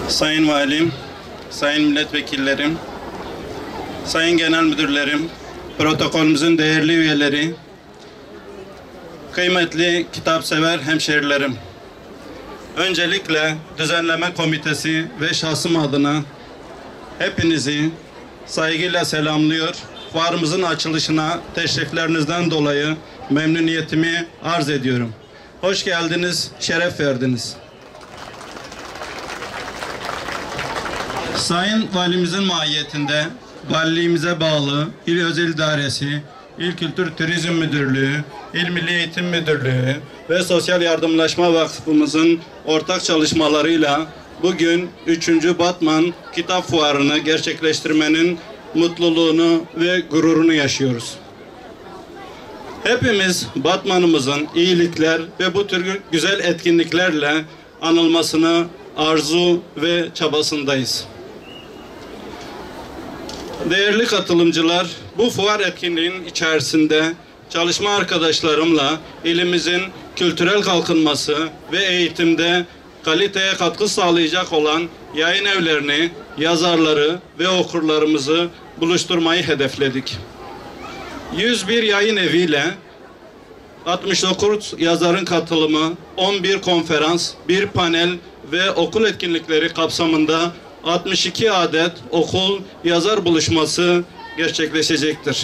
Sayın Valim, Sayın Milletvekillerim, Sayın Genel Müdürlerim, protokolümüzün değerli üyeleri, kıymetli kitapsever hemşerilerim. Öncelikle düzenleme komitesi ve şahsım adına hepinizi saygıyla selamlıyor. Fuarımızın açılışına teşriflerinizden dolayı memnuniyetimi arz ediyorum. Hoş geldiniz, şeref verdiniz. Sayın Valimizin mahiyetinde valiliğimize bağlı İl Özel İdaresi, İl Kültür Turizm Müdürlüğü, İl Milli Eğitim Müdürlüğü ve Sosyal Yardımlaşma Vakfımızın ortak çalışmalarıyla bugün 3. Batman Kitap Fuarı'nı gerçekleştirmenin mutluluğunu ve gururunu yaşıyoruz. Hepimiz Batman'ımızın iyilikler ve bu tür güzel etkinliklerle anılmasını arzu ve çabasındayız. Değerli katılımcılar, bu fuar etkinliğinin içerisinde çalışma arkadaşlarımla ilimizin kültürel kalkınması ve eğitimde kaliteye katkı sağlayacak olan yayın evlerini, yazarları ve okurlarımızı buluşturmayı hedefledik. 101 yayın eviyle 69 yazarın katılımı, 11 konferans, 1 panel ve okul etkinlikleri kapsamında 62 adet okul yazar buluşması gerçekleşecektir.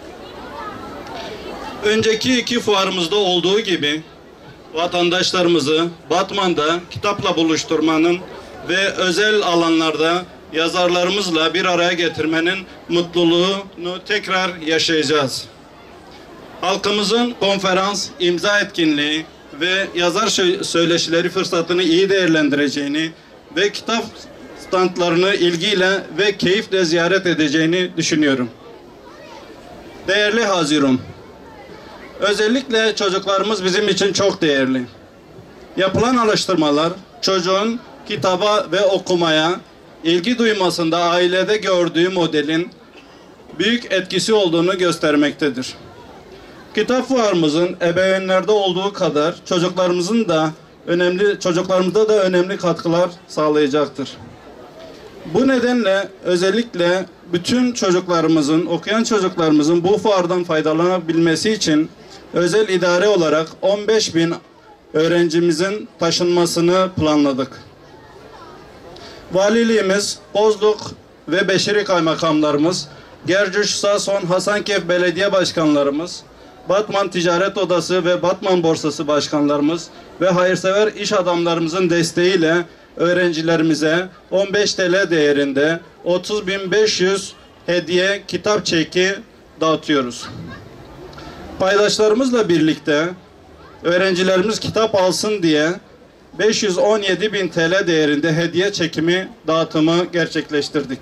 Önceki iki fuarımızda olduğu gibi vatandaşlarımızı Batman'da kitapla buluşturmanın ve özel alanlarda yazarlarımızla bir araya getirmenin mutluluğunu tekrar yaşayacağız. Halkımızın konferans, imza etkinliği ve yazar söyleşileri fırsatını iyi değerlendireceğini ve kitap standlarını ilgiyle ve keyifle ziyaret edeceğini düşünüyorum. Değerli Hazirum, özellikle çocuklarımız bizim için çok değerli. Yapılan araştırmalar çocuğun kitaba ve okumaya ilgi duymasında ailede gördüğü modelin büyük etkisi olduğunu göstermektedir. Kitap fuarımızın ebeveynlerde olduğu kadar çocuklarımızda da önemli katkılar sağlayacaktır. Bu nedenle özellikle bütün çocuklarımızın, okuyan çocuklarımızın bu fuardan faydalanabilmesi için özel idare olarak 15.000 öğrencimizin taşınmasını planladık. Valiliğimiz, Bozluk ve Beşeri Kaymakamlarımız, Gercüş, Sason, Hasankeyf Belediye Başkanlarımız, Batman Ticaret Odası ve Batman Borsası Başkanlarımız ve hayırsever iş adamlarımızın desteğiyle öğrencilerimize 15 TL değerinde 30.500 hediye kitap çeki dağıtıyoruz. Paydaşlarımızla birlikte öğrencilerimiz kitap alsın diye 517.000 TL değerinde hediye çekimi dağıtımı gerçekleştirdik.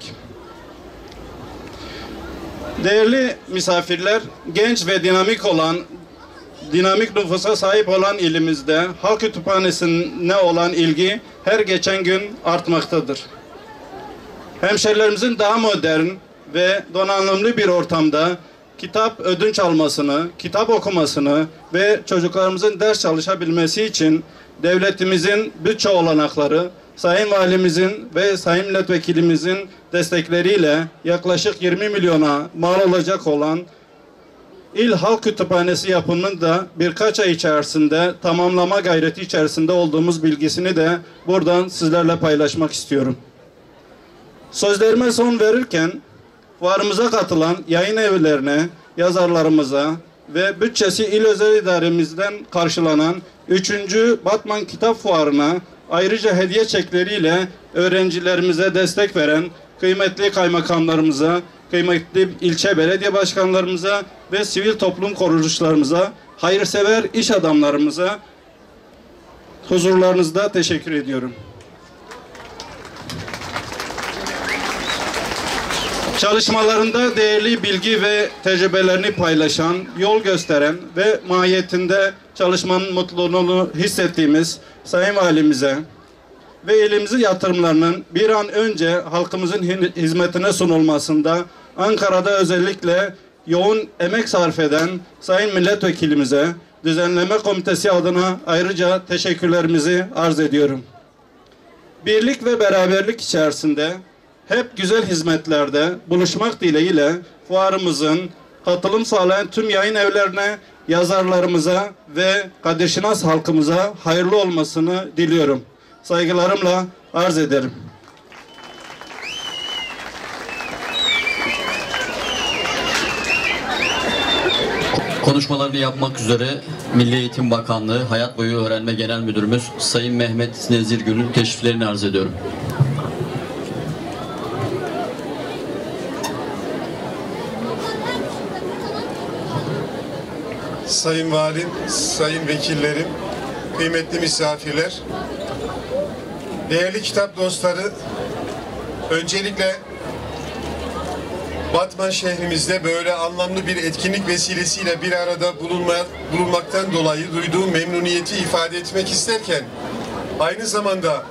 Değerli misafirler, genç ve dinamik nüfusa sahip olan ilimizde halk kütüphanesine olan ilgi her geçen gün artmaktadır. Hemşerilerimizin daha modern ve donanımlı bir ortamda kitap ödünç almasını, kitap okumasını ve çocuklarımızın ders çalışabilmesi için devletimizin bütçe olanakları, Sayın Valimizin ve Sayın Milletvekilimizin destekleriyle yaklaşık 20 milyona mal olacak olan İl Halk Kütüphanesi yapımının da birkaç ay içerisinde tamamlama gayreti içerisinde olduğumuz bilgisini de buradan sizlerle paylaşmak istiyorum. Sözlerime son verirken fuarımıza katılan yayın evlerine, yazarlarımıza ve bütçesi İl Özel İdaremizden karşılanan 3. Batman Kitap Fuarı'na ayrıca hediye çekleriyle öğrencilerimize destek veren kıymetli kaymakamlarımıza, kıymetli ilçe belediye başkanlarımıza ve sivil toplum kuruluşlarımıza, hayırsever iş adamlarımıza huzurlarınızda teşekkür ediyorum. Çalışmalarında değerli bilgi ve tecrübelerini paylaşan, yol gösteren ve mahiyetinde çalışmanın mutluluğunu hissettiğimiz Sayın Valimize ve elimizin yatırımlarının bir an önce halkımızın hizmetine sunulmasında Ankara'da özellikle yoğun emek sarf eden Sayın Milletvekilimize, düzenleme komitesi adına ayrıca teşekkürlerimizi arz ediyorum. birlik ve beraberlik içerisinde hep güzel hizmetlerde buluşmak dileğiyle fuarımızın katılım sağlayan tüm yayın evlerine, yazarlarımıza ve Kadirşinas halkımıza hayırlı olmasını diliyorum. Saygılarımla arz ederim. Konuşmalarını yapmak üzere Milli Eğitim Bakanlığı Hayat Boyu Öğrenme Genel Müdürümüz Sayın Mehmet Nezirgül'ün teşriflerini arz ediyorum. Sayın Valim, sayın vekillerim, kıymetli misafirler, değerli kitap dostları, öncelikle Batman şehrimizde böyle anlamlı bir etkinlik vesilesiyle bir arada bulunmaktan dolayı duyduğum memnuniyeti ifade etmek isterken, aynı zamanda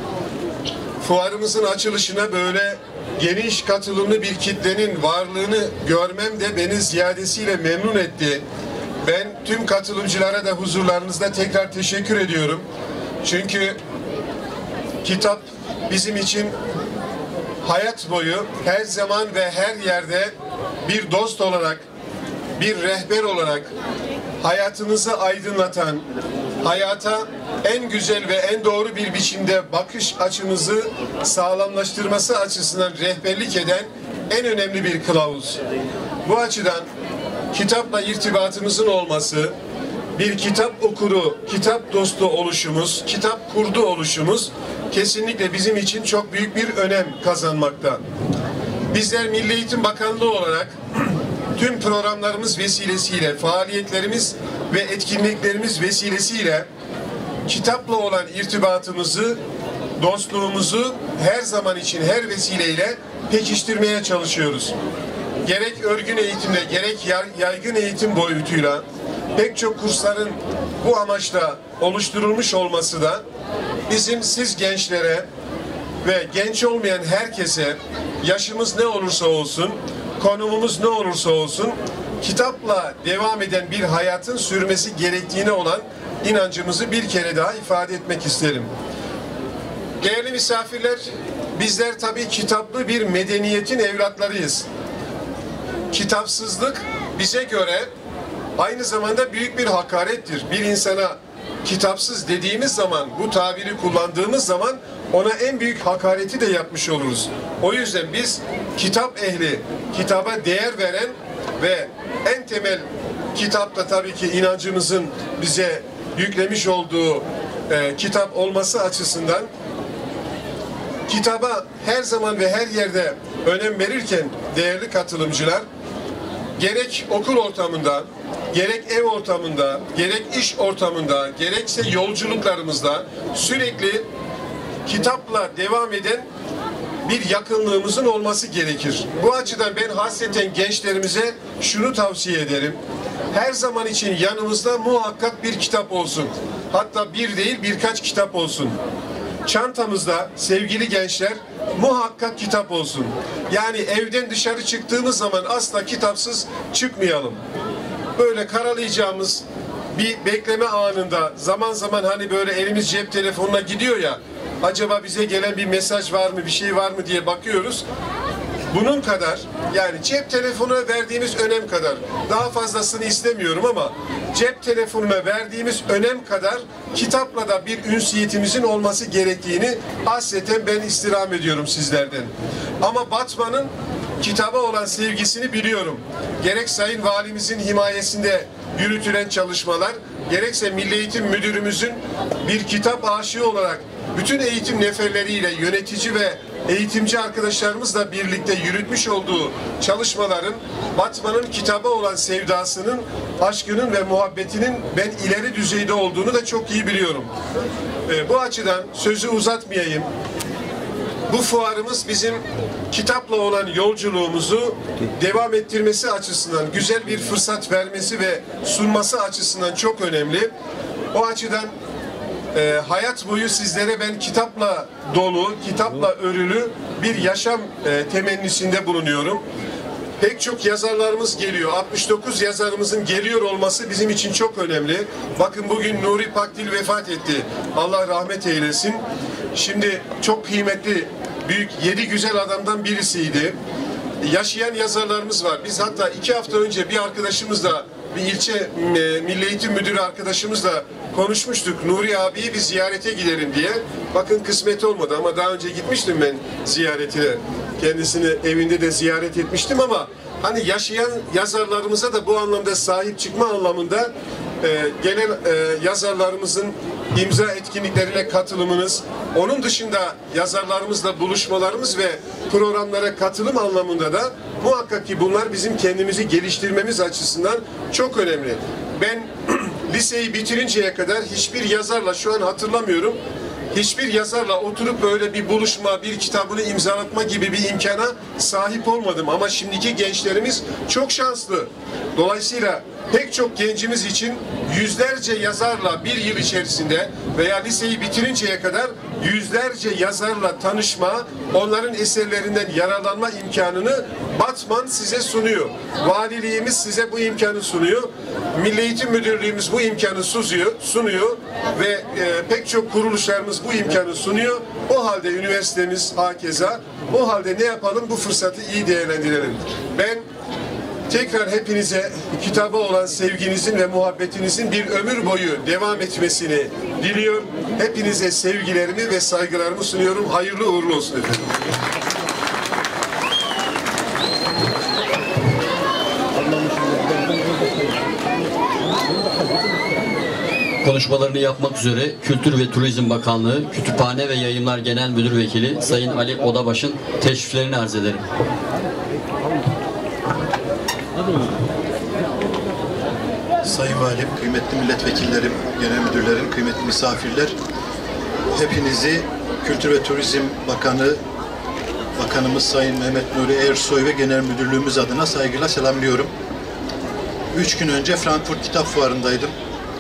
fuarımızın açılışına böyle geniş katılımlı bir kitlenin varlığını görmem de beni ziyadesiyle memnun etti. Ben tüm katılımcılara da huzurlarınızda tekrar teşekkür ediyorum. Çünkü kitap bizim için hayat boyu her zaman ve her yerde bir dost olarak, bir rehber olarak hayatınızı aydınlatan, hayata en güzel ve en doğru bir biçimde bakış açınızı sağlamlaştırması açısından rehberlik eden en önemli bir kılavuz. Bu açıdan kitapla irtibatımızın olması, bir kitap okuru, kitap dostu oluşumuz, kitap kurdu oluşumuz kesinlikle bizim için çok büyük bir önem kazanmakta. Bizler Milli Eğitim Bakanlığı olarak tüm programlarımız vesilesiyle, faaliyetlerimiz ve etkinliklerimiz vesilesiyle kitapla olan irtibatımızı, dostluğumuzu her zaman için her vesileyle pekiştirmeye çalışıyoruz. Gerek örgün eğitimde, gerek yaygın eğitim boyutuyla pek çok kursların bu amaçla oluşturulmuş olması da bizim siz gençlere ve genç olmayan herkese, yaşımız ne olursa olsun, konumumuz ne olursa olsun, kitapla devam eden bir hayatın sürmesi gerektiğine olan inancımızı bir kere daha ifade etmek isterim. Değerli misafirler, bizler tabii kitaplı bir medeniyetin evlatlarıyız. Kitapsızlık bize göre aynı zamanda büyük bir hakarettir. Bir insana kitapsız dediğimiz zaman, bu tabiri kullandığımız zaman ona en büyük hakareti de yapmış oluruz. O yüzden biz kitap ehli, kitaba değer veren ve en temel kitapta tabii ki inancımızın bize yüklemiş olduğu kitap olması açısından kitaba her zaman ve her yerde önem verirken değerli katılımcılar, gerek okul ortamında, gerek ev ortamında, gerek iş ortamında, gerekse yolculuklarımızda sürekli kitapla devam eden bir yakınlığımızın olması gerekir. Bu açıdan ben hasreten gençlerimize şunu tavsiye ederim. Her zaman için yanımızda muhakkak bir kitap olsun. Hatta bir değil birkaç kitap olsun. Çantamızda sevgili gençler muhakkak kitap olsun. Yani evden dışarı çıktığımız zaman asla kitapsız çıkmayalım. Böyle karalayacağımız bir bekleme anında zaman zaman hani böyle elimiz cep telefonuna gidiyor ya, acaba bize gelen bir mesaj var mı, bir şey var mı diye bakıyoruz. Bunun kadar, yani cep telefonuna verdiğimiz önem kadar, daha fazlasını istemiyorum ama cep telefonuna verdiğimiz önem kadar kitapla da bir ünsiyetimizin olması gerektiğini hasreten ben istirham ediyorum sizlerden. Ama Batman'ın kitaba olan sevgisini biliyorum. Gerek Sayın Valimizin himayesinde yürütülen çalışmalar, gerekse Milli Eğitim Müdürümüzün bir kitap aşığı olarak bütün eğitim neferleriyle, yönetici ve eğitimci arkadaşlarımızla birlikte yürütmüş olduğu çalışmaların Batman'ın kitaba olan sevdasının, aşkının ve muhabbetinin ben ileri düzeyde olduğunu da çok iyi biliyorum. Bu açıdan sözü uzatmayayım. Bu fuarımız bizim kitapla olan yolculuğumuzu devam ettirmesi açısından, güzel bir fırsat vermesi ve sunması açısından çok önemli. O açıdan hayat boyu sizlere ben kitapla dolu, kitapla örülü bir yaşam temennisinde bulunuyorum. Pek çok yazarlarımız geliyor. 69 yazarımızın geliyor olması bizim için çok önemli. Bakın bugün Nuri Pakdil vefat etti. Allah rahmet eylesin. Şimdi çok kıymetli, büyük 7 güzel adamdan birisiydi. Yaşayan yazarlarımız var. Biz hatta 2 hafta önce bir arkadaşımızla, bir ilçe Milli Eğitim Müdürü arkadaşımızla konuşmuştuk. Nuri abiyi bir ziyarete gidelim diye. Bakın kısmet olmadı ama daha önce gitmiştim ben ziyaretine. Kendisini evinde de ziyaret etmiştim ama hani yaşayan yazarlarımıza da bu anlamda sahip çıkma anlamında gelen yazarlarımızın imza etkinliklerine katılımınız, onun dışında yazarlarımızla buluşmalarımız ve programlara katılım anlamında da muhakkak ki bunlar bizim kendimizi geliştirmemiz açısından çok önemli. Ben liseyi bitirinceye kadar hiçbir yazarla, şu an hatırlamıyorum, hiçbir yazarla oturup böyle bir buluşma, bir kitabını imzalatma gibi bir imkana sahip olmadım. Ama şimdiki gençlerimiz çok şanslı. Dolayısıyla pek çok gencimiz için yüzlerce yazarla bir yıl içerisinde veya liseyi bitirinceye kadar yüzlerce yazarla tanışma, onların eserlerinden yararlanma imkanını Batman size sunuyor. Valiliğimiz size bu imkanı sunuyor. Milli Eğitim Müdürlüğümüz bu imkanı sunuyor ve pek çok kuruluşlarımız bu imkanı sunuyor. O halde üniversitemiz hakeza. O halde ne yapalım? Bu fırsatı iyi değerlendirelim. Ben tekrar hepinize kitaba olan sevginizin ve muhabbetinizin bir ömür boyu devam etmesini diliyorum. Hepinize sevgilerimi ve saygılarımı sunuyorum. Hayırlı uğurlu olsun efendim. Konuşmalarını yapmak üzere Kültür ve Turizm Bakanlığı Kütüphane ve Yayınlar Genel Müdür Vekili Sayın Ali Odabaş'ın teşriflerini arz ederim. Sayın Valim, kıymetli milletvekillerim, genel müdürlerim, kıymetli misafirler, hepinizi Kültür ve Turizm Bakanımız Sayın Mehmet Nuri Ersoy ve Genel Müdürlüğümüz adına saygıyla selamlıyorum. 3 gün önce Frankfurt Kitap Fuarı'ndaydım.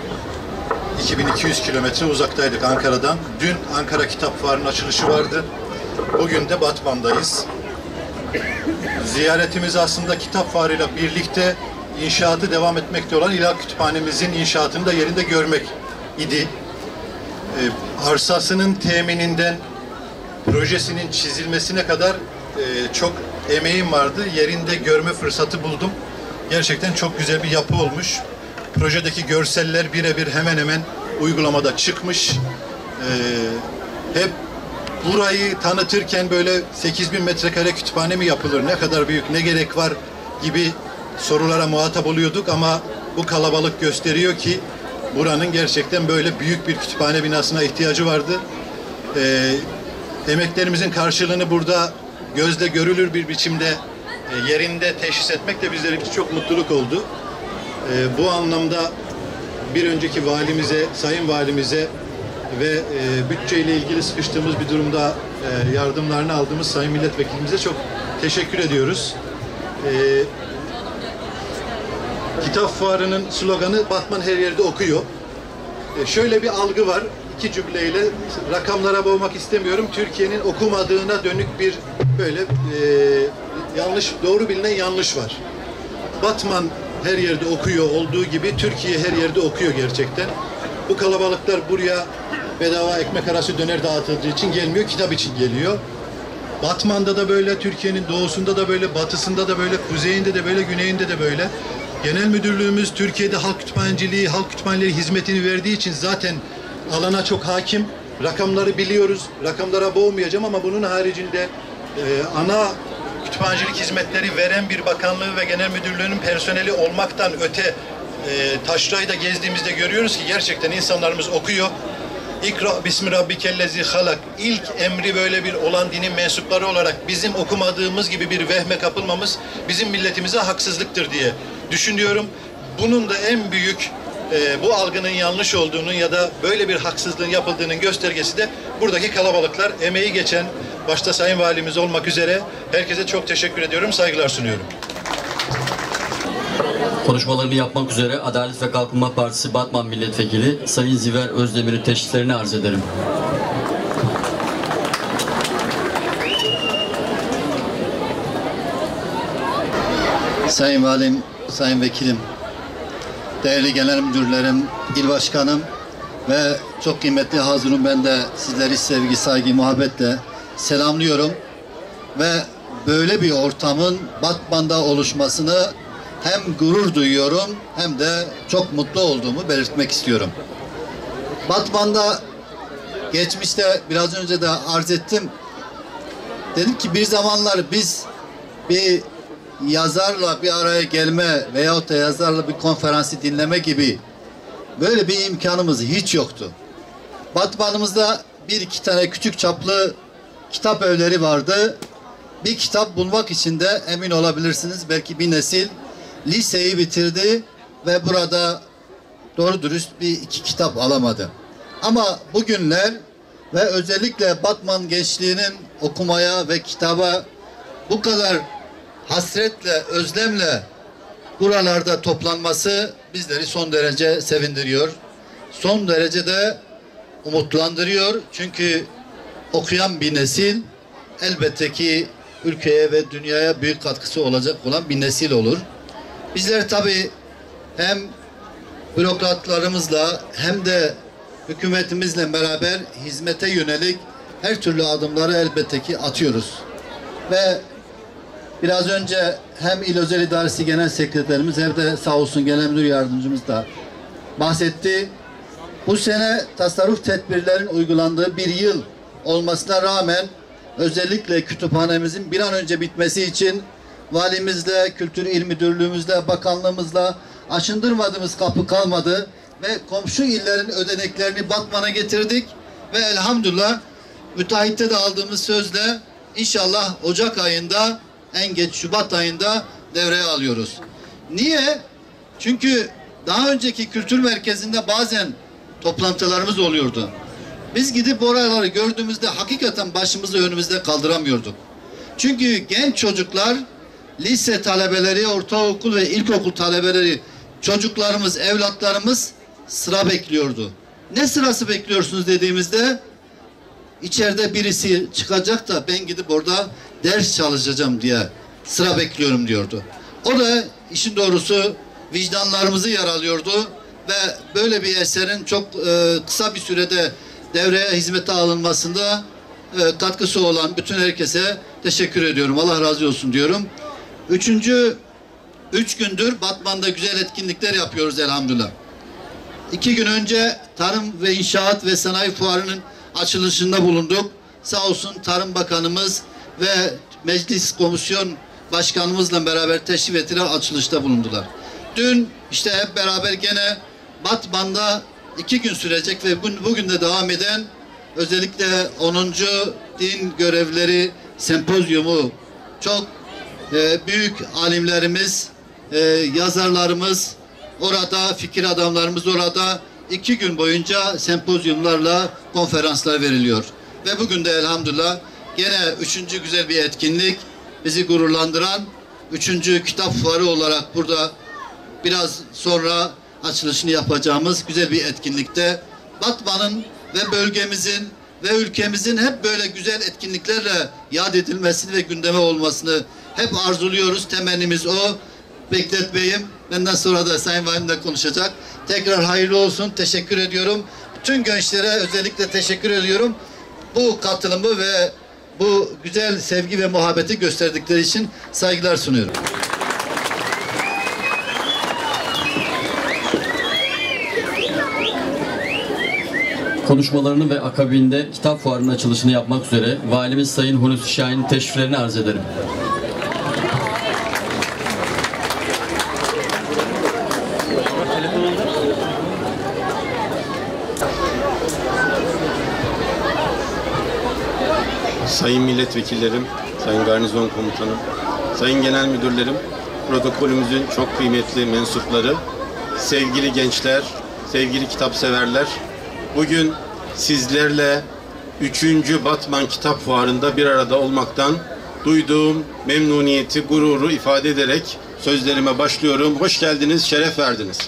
2200 kilometre uzaktaydık Ankara'dan. Dün Ankara Kitap Fuarı'nın açılışı vardı. Bugün de Batman'dayız. Ziyaretimiz aslında Kitap Fuarı'yla birlikte inşaatı devam etmekte olan İlhak Kütüphanemizin inşaatını da yerinde görmek idi. Arsasının temininden projesinin çizilmesine kadar çok emeğim vardı. Yerinde görme fırsatı buldum. Gerçekten çok güzel bir yapı olmuş. Projedeki görseller birebir hemen hemen uygulamada çıkmış. Hep burayı tanıtırken böyle 8000 metrekare kütüphane mi yapılır, ne kadar büyük, ne gerek var gibi sorulara muhatap oluyorduk ama bu kalabalık gösteriyor ki buranın gerçekten böyle büyük bir kütüphane binasına ihtiyacı vardı. Emeklerimizin karşılığını burada gözle görülür bir biçimde yerinde teşhis etmek de bizler için çok mutluluk oldu. Bu anlamda bir önceki valimize, sayın valimize ve bütçeyle ilgili sıkıştığımız bir durumda yardımlarını aldığımız sayın milletvekilimize çok teşekkür ediyoruz. Kitap Fuarı'nın sloganı Batman her yerde okuyor. Şöyle bir algı var. 2 cümleyle rakamlara boğmak istemiyorum. Türkiye'nin okumadığına dönük bir böyle yanlış, doğru bilinen yanlış var. Batman her yerde okuyor olduğu gibi Türkiye her yerde okuyor gerçekten. Bu kalabalıklar buraya bedava ekmek arası döner dağıtıldığı için gelmiyor, kitap için geliyor. Batman'da da böyle, Türkiye'nin doğusunda da böyle, batısında da böyle, kuzeyinde de böyle, güneyinde de böyle. Genel Müdürlüğümüz Türkiye'de halk kütüphaneciliği, halk kütüphaneleri hizmetini verdiği için zaten alana çok hakim. Rakamları biliyoruz. Rakamlara boğmayacağım ama bunun haricinde ana kütüphanecilik hizmetleri veren bir bakanlığı ve genel müdürlüğünün personeli olmaktan öte taşrayı da gezdiğimizde görüyoruz ki gerçekten insanlarımız okuyor. İkra bismi rabbikellezi halak. İlk emri böyle bir olan dinin mensupları olarak bizim okumadığımız gibi bir vehme kapılmamız bizim milletimize haksızlıktır diye düşünüyorum. Bunun da en büyük bu algının yanlış olduğunu ya da böyle bir haksızlığın yapıldığının göstergesi de buradaki kalabalıklar, emeği geçen başta Sayın Valimiz olmak üzere herkese çok teşekkür ediyorum, saygılar sunuyorum. Konuşmalarını yapmak üzere Adalet ve Kalkınma Partisi Batman Milletvekili Sayın Ziver Özdemir'in teşriflerini arz ederim. Sayın Valim, Sayın Vekilim, değerli genel müdürlerim, il başkanım, ve çok kıymetli hazırım, ben de sizleri sevgi, saygı, muhabbetle selamlıyorum ve böyle bir ortamın Batman'da oluşmasını hem gurur duyuyorum hem de çok mutlu olduğumu belirtmek istiyorum. Batman'da geçmişte biraz önce de arz ettim. Dedim ki bir zamanlar biz bir yazarla bir araya gelme veyahut da yazarla bir konferansı dinleme gibi böyle bir imkanımız hiç yoktu. Batmanımızda bir iki tane küçük çaplı kitap evleri vardı. Bir kitap bulmak için de emin olabilirsiniz belki bir nesil liseyi bitirdi ve burada doğru dürüst bir iki kitap alamadı. Ama bugünler ve özellikle Batman gençliğinin okumaya ve kitaba bu kadar hasretle, özlemle buralarda toplanması bizleri son derece sevindiriyor. Son derece de umutlandırıyor. Çünkü okuyan bir nesil elbette ki ülkeye ve dünyaya büyük katkısı olacak olan bir nesil olur. Bizler tabii hem bürokratlarımızla hem de hükümetimizle beraber hizmete yönelik her türlü adımları elbette ki atıyoruz. Ve biraz önce hem İl Özel İdaresi Genel Sekreterimiz hem de sağ olsun Genel Müdür Yardımcımız da bahsetti. Bu sene tasarruf tedbirlerin uygulandığı bir yıl olmasına rağmen özellikle kütüphanemizin bir an önce bitmesi için valimizle, Kültür İl Müdürlüğümüzle, bakanlığımızla aşındırmadığımız kapı kalmadı ve komşu illerin ödeneklerini Batman'a getirdik ve elhamdülillah müteahhitte de aldığımız sözle inşallah Ocak ayında, en geç Şubat ayında devreye alıyoruz. Niye? Çünkü daha önceki kültür merkezinde bazen toplantılarımız oluyordu. Biz gidip oraları gördüğümüzde hakikaten başımızı önümüzde kaldıramıyorduk. Çünkü genç çocuklar, lise talebeleri, ortaokul ve ilkokul talebeleri, çocuklarımız, evlatlarımız sıra bekliyordu. Ne sırası bekliyorsunuz dediğimizde içeride birisi çıkacak da ben gidip orada ders çalışacağım diye sıra bekliyorum diyordu. O da işin doğrusu vicdanlarımızı yaralıyordu ve böyle bir eserin çok kısa bir sürede devreye hizmete alınmasında katkısı olan bütün herkese teşekkür ediyorum. Allah razı olsun diyorum. 3 gündür Batman'da güzel etkinlikler yapıyoruz elhamdülillah. 2 gün önce Tarım ve İnşaat ve Sanayi Fuarı'nın açılışında bulunduk. Sağ olsun Tarım Bakanımız ve Meclis Komisyon Başkanımızla beraber teşrif ettiler, açılışta bulundular. Dün işte hep beraber gene Batman'da 2 gün sürecek ve bugün de devam eden özellikle 10. Din Görevleri Sempozyumu çok büyük alimlerimiz, yazarlarımız orada, fikir adamlarımız orada 2 gün boyunca sempozyumlarla konferanslar veriliyor. Ve bugün de elhamdülillah gene 3. güzel bir etkinlik bizi gururlandıran 3. kitap fuarı olarak burada biraz sonra açılışını yapacağımız güzel bir etkinlikte Batman'ın ve bölgemizin ve ülkemizin hep böyle güzel etkinliklerle yad edilmesini ve gündeme olmasını hep arzuluyoruz. Temennimiz o. Bekletmeyeyim. Benden sonra da Sayın Valim de konuşacak. Tekrar hayırlı olsun. Teşekkür ediyorum. Bütün gençlere özellikle teşekkür ediyorum. Bu katılımı ve bu güzel sevgi ve muhabbeti gösterdikleri için saygılar sunuyorum. Konuşmalarını ve akabinde kitap fuarının açılışını yapmak üzere Valimiz Sayın Hulusi Şahin'in teşriflerini arz ederim. Sayın milletvekillerim, sayın garnizon komutanım, sayın genel müdürlerim, protokolümüzün çok kıymetli mensupları, sevgili gençler, sevgili kitapseverler, bugün sizlerle 3. Batman Kitap Fuarı'nda bir arada olmaktan duyduğum memnuniyeti, gururu ifade ederek sözlerime başlıyorum. Hoş geldiniz, şeref verdiniz.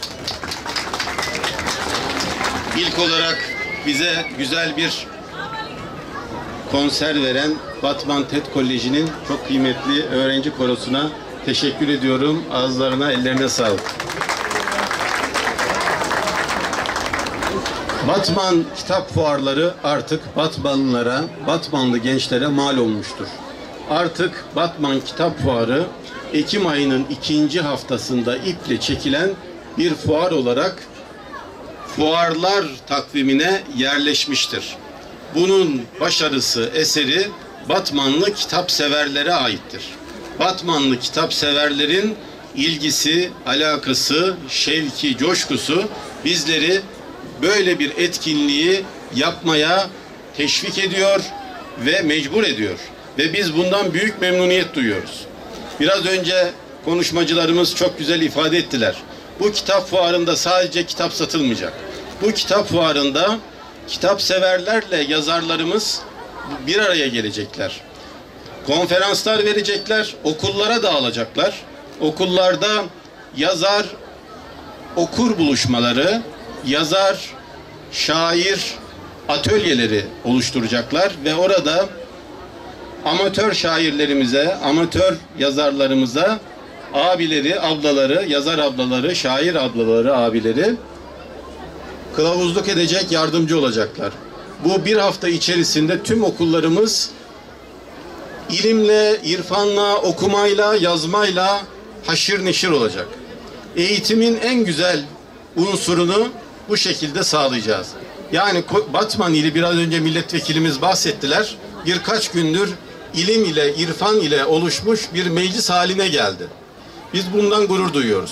İlk olarak bize güzel bir konser veren Batman TED Koleji'nin çok kıymetli öğrenci korosuna teşekkür ediyorum. Ağızlarına, ellerine sağlık. Batman kitap fuarları artık Batmanlılara, Batmanlı gençlere mal olmuştur. Artık Batman Kitap Fuarı Ekim ayının 2. haftasında iple çekilen bir fuar olarak fuarlar takvimine yerleşmiştir. Bunun başarısı, eseri Batmanlı kitap severlere aittir. Batmanlı kitap severlerin ilgisi, alakası, şevki, coşkusu bizleri böyle bir etkinliği yapmaya teşvik ediyor ve mecbur ediyor. Ve biz bundan büyük memnuniyet duyuyoruz. Biraz önce konuşmacılarımız çok güzel ifade ettiler. Bu kitap fuarında sadece kitap satılmayacak. Bu kitap fuarında kitap severlerle yazarlarımız bir araya gelecekler. Konferanslar verecekler, okullara dağılacaklar. Okullarda yazar okur buluşmaları, yazar şair atölyeleri oluşturacaklar ve orada amatör şairlerimize, amatör yazarlarımıza abileri, ablaları, yazar ablaları, şair ablaları, abileri kılavuzluk edecek, yardımcı olacaklar. Bu bir hafta içerisinde tüm okullarımız ilimle, irfanla, okumayla, yazmayla haşır neşir olacak. Eğitimin en güzel unsurunu bu şekilde sağlayacağız. Yani Batman ili biraz önce milletvekilimiz bahsettiler. Birkaç gündür ilim ile, irfan ile oluşmuş bir meclis haline geldi. Biz bundan gurur duyuyoruz.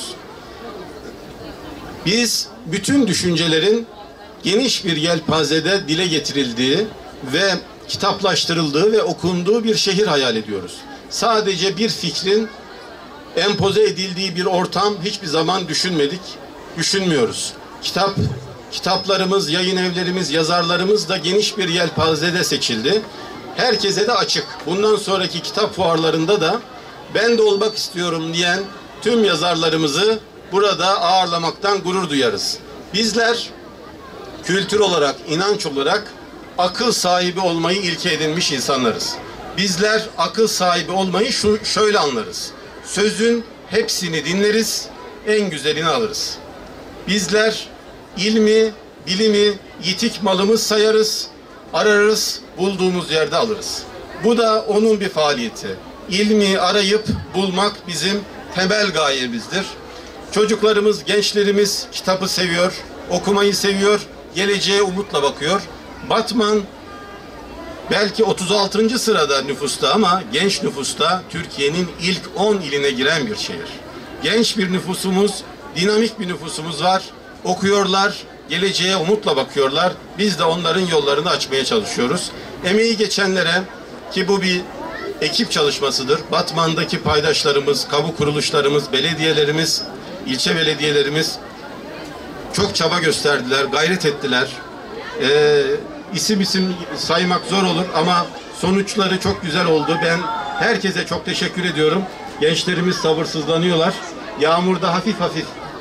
Biz bütün düşüncelerin geniş bir yelpazede dile getirildiği ve kitaplaştırıldığı ve okunduğu bir şehir hayal ediyoruz. Sadece bir fikrin empoze edildiği bir ortam hiçbir zaman düşünmedik, düşünmüyoruz. Kitaplarımız, yayın evlerimiz, yazarlarımız da geniş bir yelpazede seçildi. Herkese de açık. Bundan sonraki kitap fuarlarında da ben de olmak istiyorum diyen tüm yazarlarımızı burada ağırlamaktan gurur duyarız. Bizler kültür olarak, inanç olarak akıl sahibi olmayı ilke edinmiş insanlarız. Bizler akıl sahibi olmayı şöyle anlarız. Sözün hepsini dinleriz, en güzelini alırız. Bizler ilmi, bilimi yitik malımız sayarız, ararız, bulduğumuz yerde alırız. Bu da onun bir faaliyeti. İlmi arayıp bulmak bizim temel gayemizdir. Çocuklarımız, gençlerimiz kitabı seviyor, okumayı seviyor, geleceğe umutla bakıyor. Batman belki 36. sırada nüfusta ama genç nüfusta Türkiye'nin ilk 10 iline giren bir şehir. Genç bir nüfusumuz, dinamik bir nüfusumuz var. Okuyorlar, geleceğe umutla bakıyorlar. Biz de onların yollarını açmaya çalışıyoruz. Emeği geçenlere, ki bu bir ekip çalışmasıdır. Batman'daki paydaşlarımız, kamu kuruluşlarımız, belediyelerimiz, ilçe belediyelerimiz çok çaba gösterdiler, gayret ettiler. İsim saymak zor olur ama sonuçları çok güzel oldu. Ben herkese çok teşekkür ediyorum. Gençlerimiz sabırsızlanıyorlar. Yağmurda hafif hafif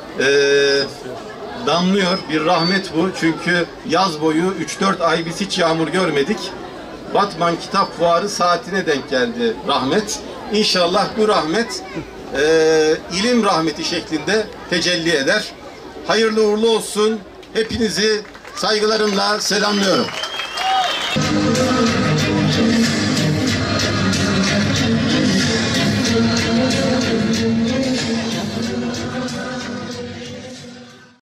damlıyor. Bir rahmet bu. Çünkü yaz boyu 3-4 ay biz hiç yağmur görmedik. Batman Kitap Fuarı saatine denk geldi rahmet. İnşallah bu rahmet ilim rahmeti şeklinde tecelli eder. Hayırlı uğurlu olsun. Hepinizi saygılarımla selamlıyorum.